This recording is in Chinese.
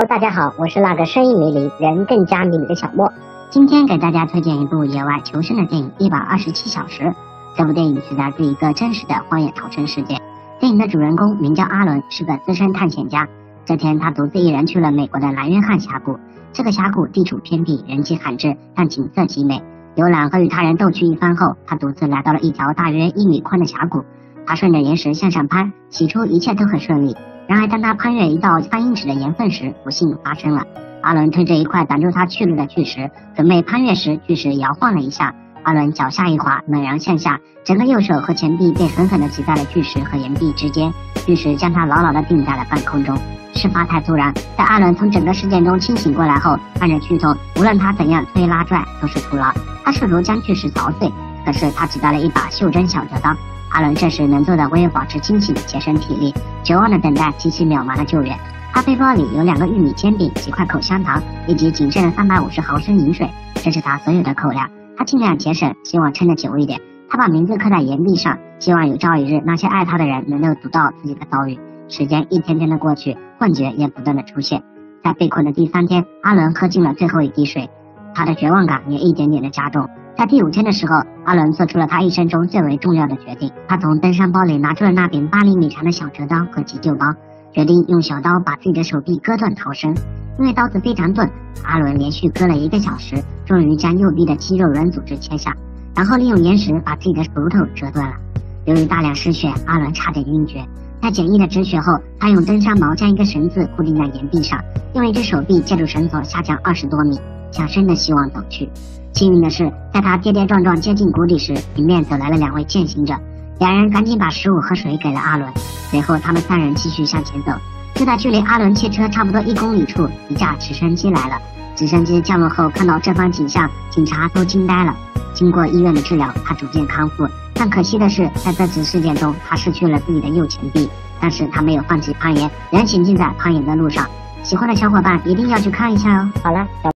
大家好，我是那个声音迷离、人更加迷离的小莫。 今天给大家推荐一部野外求生的电影《127小时》。这部电影是来自一个真实的荒野逃生事件。电影的主人公名叫阿伦，是个资深探险家。这天，他独自一人去了美国的蓝约翰峡谷。这个峡谷地处偏僻，人迹罕至，但景色极美。游览和与他人斗趣一番后，他独自来到了一条大约1米宽的峡谷。他顺着岩石向上攀，起初一切都很顺利。然而当他攀越一道3英尺的岩缝时，不幸发生了。阿伦推着一块挡住他去路的巨石，准备攀越时，巨石摇晃了一下，阿伦脚下一滑，猛然向下，整个右手和前臂被狠狠地挤在了巨石和岩壁之间，巨石将他牢牢地定在了半空中。事发太突然，在阿伦从整个事件中清醒过来后，伴着剧痛，无论他怎样推拉拽都是徒劳。他试图将巨石凿碎，可是他只带了一把袖珍小折刀。阿伦这时能做的唯有保持清醒，节省体力，绝望地等待极其渺茫的救援。他背包里有2个玉米煎饼、几块口香糖以及仅剩的350毫升饮水，这是他所有的口粮。他尽量节省，希望撑得久一点。他把名字刻在岩壁上，希望有朝一日那些爱他的人能够读到自己的遭遇。时间一天天的过去，幻觉也不断的出现。在被困的第3天，阿伦喝尽了最后一滴水，他的绝望感也一点点的加重。在第5天的时候，阿伦做出了他一生中最为重要的决定。他从登山包里拿出了那柄8厘米长的小折刀和急救包，决定用小刀把自己的手臂割断逃生。因为刀子非常钝，阿伦连续割了1个小时，终于将右臂的肌肉软组织切下，然后利用岩石把自己的手头折断了。由于大量失血，阿伦差点晕厥。在简易的止血后，他用登山毛将一个绳子固定在岩壁上，用一只手臂借助绳索下降20多米，向生的希望走去。幸运的是，在他跌跌撞撞接近谷底时，迎面走来了2位践行者，2人赶紧把食物和水给了阿伦。随后他们3人继续向前走。就在距离阿伦汽车差不多1公里处，一架直升机来了。直升机降落后看到这番景象，警察都惊呆了。经过医院的治疗，他逐渐康复，但可惜的是，在这次事件中他失去了自己的右前臂，但是他没有放弃攀岩，仍行进在攀岩的路上。喜欢的小伙伴一定要去看一下哦。 好了，小